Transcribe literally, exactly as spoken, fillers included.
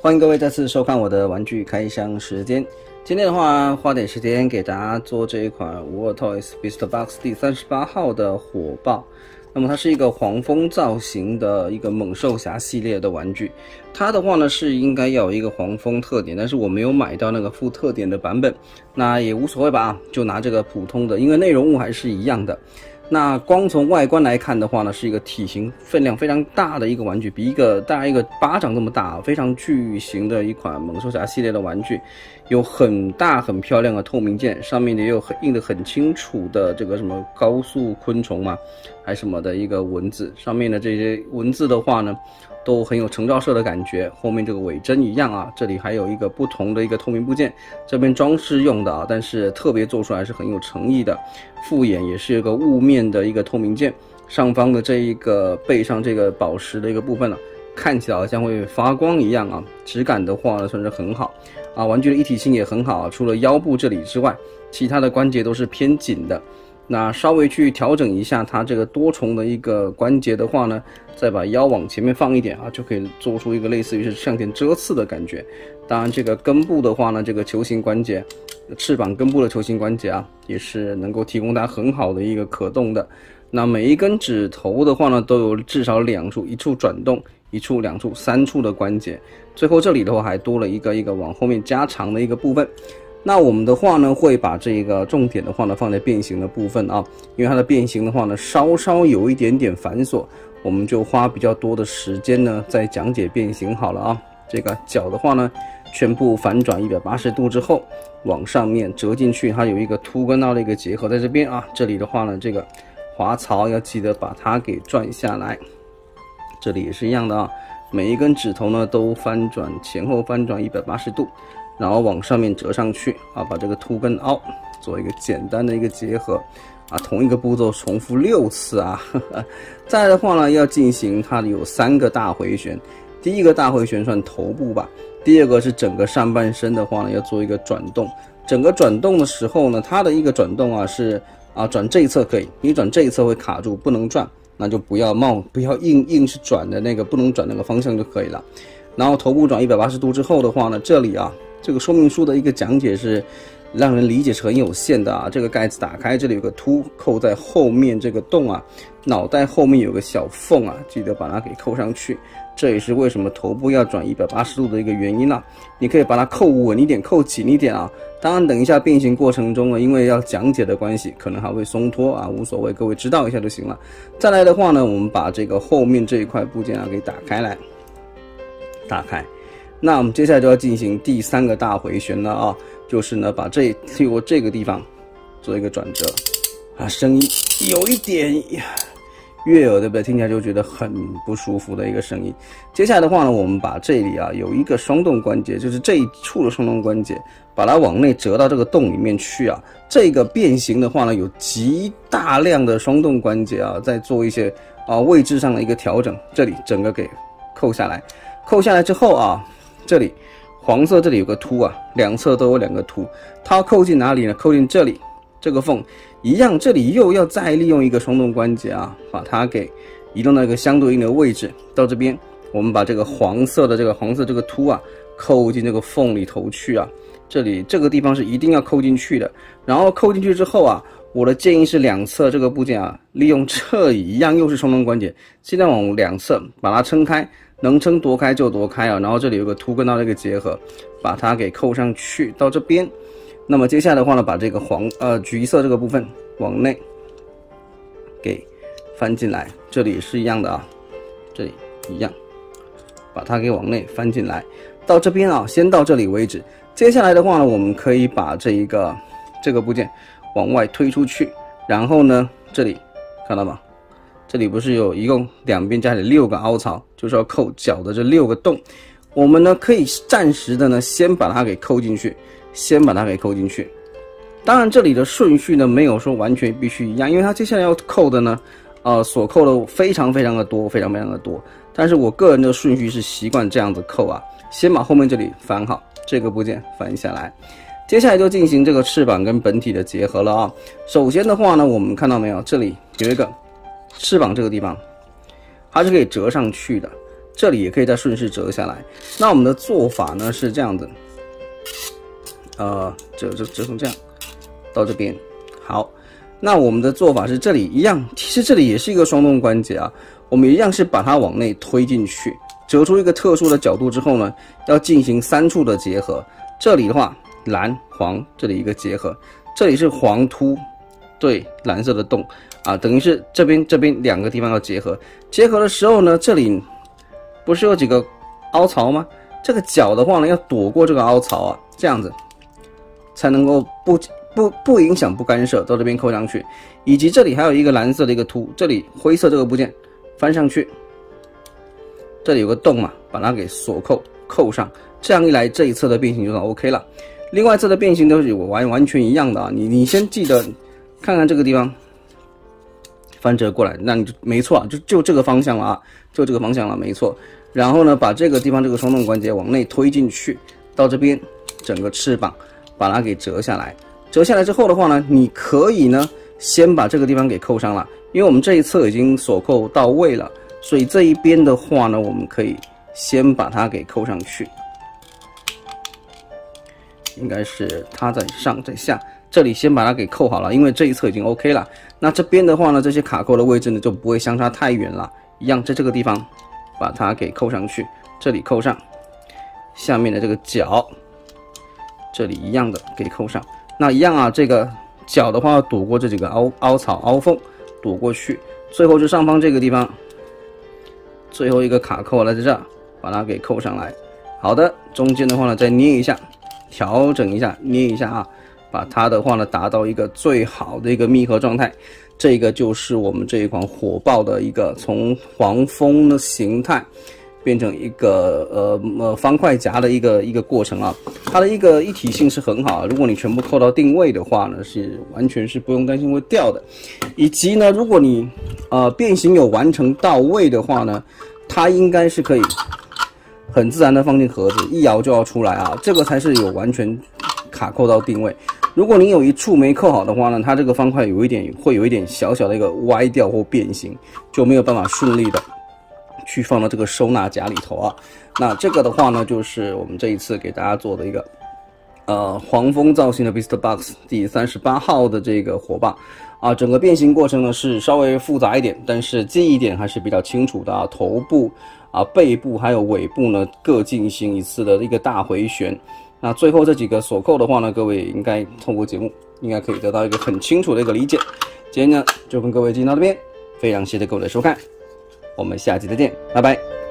欢迎各位再次收看我的玩具开箱时间。今天的话，花点时间给大家做这一款 World Toys Beast Box 第三十八号的火爆。那么它是一个黄蜂造型的一个猛兽侠系列的玩具，它的话呢是应该要有一个黄蜂特点，但是我没有买到那个附特点的版本，那也无所谓吧，就拿这个普通的，因为内容物还是一样的。那光从外观来看的话呢，是一个体型分量非常大的一个玩具，比一个大概一个巴掌这么大，非常巨型的一款猛兽侠系列的玩具，有很大很漂亮的透明件，上面也有很印得很清楚的这个什么高速昆虫嘛，还什么的一个文字，上面的这些文字的话呢，都很有橙照色的感觉，后面这个尾针一样啊，这里还有一个不同的一个透明部件，这边装饰用的啊，但是特别做出来是很有诚意的。复眼也是一个雾面的一个透明件，上方的这一个背上这个宝石的一个部分呢、啊，看起来好像会发光一样啊，质感的话呢算是很好啊，玩具的一体性也很好啊，除了腰部这里之外，其他的关节都是偏紧的。那稍微去调整一下它这个多重的一个关节的话呢，再把腰往前面放一点啊，就可以做出一个类似于是向前遮刺的感觉。当然这个根部的话呢，这个球形关节，翅膀根部的球形关节啊，也是能够提供它很好的一个可动的。那每一根指头的话呢，都有至少两处，一处转动，一处、两处、三处的关节。最后这里的话还多了一个一个往后面加长的一个部分。那我们的话呢，会把这个重点的话呢放在变形的部分啊，因为它的变形的话呢稍稍有一点点繁琐，我们就花比较多的时间呢在讲解变形好了啊。这个脚的话呢，全部反转一百八十度之后，往上面折进去，它有一个凸跟凹的一个结合在这边啊。这里的话呢，这个滑槽要记得把它给转下来，这里也是一样的啊，每一根指头呢都翻转前后翻转一百八十度。然后往上面折上去啊，把这个凸跟凹做一个简单的一个结合啊，同一个步骤重复六次啊。呵呵再来的话呢，要进行它有三个大回旋，第一个大回旋算头部吧，第二个是整个上半身的话呢，要做一个转动。整个转动的时候呢，它的一个转动啊是啊转这一侧可以，你转这一侧会卡住，不能转，那就不要冒，不要硬硬是转的那个不能转那个方向就可以了。然后头部转一百八十度之后的话呢，这里啊。这个说明书的一个讲解是让人理解是很有限的啊。这个盖子打开，这里有个凸扣在后面这个洞啊，脑袋后面有个小缝啊，记得把它给扣上去。这也是为什么头部要转一百八十度的一个原因啊。你可以把它扣稳一点，扣紧一点啊。当然，等一下变形过程中呢，因为要讲解的关系，可能还会松脱啊，无所谓，各位知道一下就行了。再来的话呢，我们把这个后面这一块部件啊给打开来，打开。那我们接下来就要进行第三个大回旋了啊，就是呢把这透过这个地方做一个转折啊，声音有一点悦耳，对不对？听起来就觉得很不舒服的一个声音。接下来的话呢，我们把这里啊有一个双动关节，就是这一处的双动关节，把它往内折到这个洞里面去啊。这个变形的话呢，有极大量的双动关节啊，在做一些啊位置上的一个调整。这里整个给扣下来，扣下来之后啊。这里黄色这里有个凸啊，两侧都有两个凸，它要扣进哪里呢？扣进这里这个缝一样，这里又要再利用一个双动关节啊，把它给移动到一个相对应的位置。到这边，我们把这个黄色的这个黄色这个凸啊，扣进这个缝里头去啊。这里这个地方是一定要扣进去的。然后扣进去之后啊，我的建议是两侧这个部件啊，利用这里一样又是双动关节，尽量往两侧把它撑开。能撑多开就多开啊，然后这里有个凸跟凹的一个结合，把它给扣上去到这边。那么接下来的话呢，把这个黄呃橘色这个部分往内给翻进来，这里是一样的啊，这里一样，把它给往内翻进来。到这边啊，先到这里为止。接下来的话呢，我们可以把这一个这个部件往外推出去，然后呢，这里看到吗？这里不是有一共两边加起来六个凹槽，就是要扣脚的这六个洞。我们呢可以暂时的呢先把它给扣进去，先把它给扣进去。当然这里的顺序呢没有说完全必须一样，因为它接下来要扣的呢，呃，所扣的非常非常的多，非常非常的多。但是我个人的顺序是习惯这样子扣啊，先把后面这里翻好，这个部件翻下来。接下来就进行这个翅膀跟本体的结合了啊。首先的话呢，我们看到没有，这里有一个翅膀这个地方，它是可以折上去的。 这里也可以再顺势折下来。那我们的做法呢是这样子，呃，折折折成这样，到这边。好，那我们的做法是这里一样，其实这里也是一个双动关节啊，我们一样是把它往内推进去，折出一个特殊的角度之后呢，要进行三处的结合。这里的话，蓝黄这里一个结合，这里是黄凸对蓝色的洞啊，等于是这边这边两个地方要结合。结合的时候呢，这里不是有几个凹槽吗？这个角的话呢，要躲过这个凹槽啊，这样子才能够不不不影响不干涉，到这边扣上去。以及这里还有一个蓝色的一个凸，这里灰色这个部件翻上去，这里有个洞嘛，把它给锁扣扣上。这样一来，这一侧的变形就算 OK 了。另外一侧的变形都是完完全一样的啊，你你先记得看看这个地方。翻折过来，那你就没错啊，就就这个方向了啊，就这个方向了，没错。然后呢，把这个地方这个双动关节往内推进去，到这边整个翅膀把它给折下来。折下来之后的话呢，你可以呢先把这个地方给扣上了，因为我们这一侧已经锁扣到位了，所以这一边的话呢，我们可以先把它给扣上去。应该是它在上在下。这里先把它给扣好了，因为这一侧已经 OK 了。那这边的话呢，这些卡扣的位置呢就不会相差太远了，一样在这个地方把它给扣上去，这里扣上，下面的这个角，这里一样的给扣上。那一样啊，这个角的话要躲过这几个凹凹槽凹缝，躲过去。最后是上方这个地方，最后一个卡扣来在这儿，把它给扣上来。好的，中间的话呢再捏一下，调整一下，捏一下啊。把它的话呢达到一个最好的一个密合状态，这个就是我们这一款火爆的一个从黄蜂的形态变成一个呃呃方块夹的一个一个过程啊。它的一个一体性是很好，如果你全部扣到定位的话呢，是完全是不用担心会掉的。以及呢，如果你呃变形有完成到位的话呢，它应该是可以很自然的放进盒子，一摇就要出来啊，这个才是有完全卡扣到定位。如果你有一处没扣好的话呢，它这个方块有一点会有一点小小的一个歪掉或变形，就没有办法顺利的去放到这个收纳夹里头啊。那这个的话呢，就是我们这一次给大家做的一个呃黄蜂造型的 BeastBox 第三十八号的这个火把啊。整个变形过程呢是稍微复杂一点，但是记忆点还是比较清楚的啊。头部啊、背部还有尾部呢各进行一次的一个大回旋。那最后这几个锁扣的话呢，各位应该透过节目应该可以得到一个很清楚的一个理解。今天呢就跟各位进行到这边，非常谢谢各位的收看，我们下期再见，拜拜。